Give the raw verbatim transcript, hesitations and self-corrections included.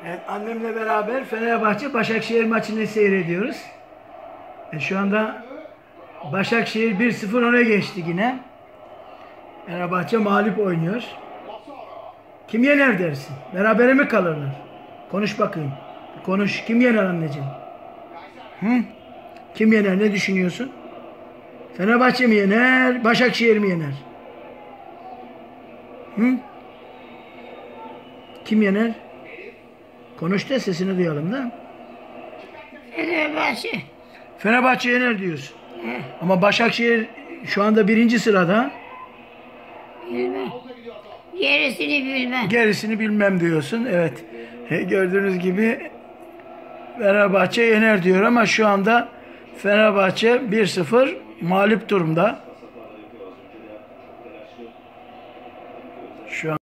Evet, annemle beraber Fenerbahçe Başakşehir maçını seyrediyoruz. E, şu anda Başakşehir bir sıfır öne geçti yine. Fenerbahçe mağlup oynuyor. Kim yener dersin? Berabere mi kalırlar? Konuş bakayım. Konuş. Kim yener anneciğim? Hı? Kim yener? Ne düşünüyorsun? Fenerbahçe mi yener? Başakşehir mi yener? Hı? Kim yener? Konuş da sesini duyalım da. Fenerbahçe. Fenerbahçe yener diyorsun. He, Ama Başakşehir şu anda birinci sırada. bilmem. Gerisini bilmem. Gerisini bilmem diyorsun. Evet. Gördüğünüz gibi Fenerbahçe yener diyor ama şu anda Fenerbahçe bir sıfır mağlup durumda. Şu an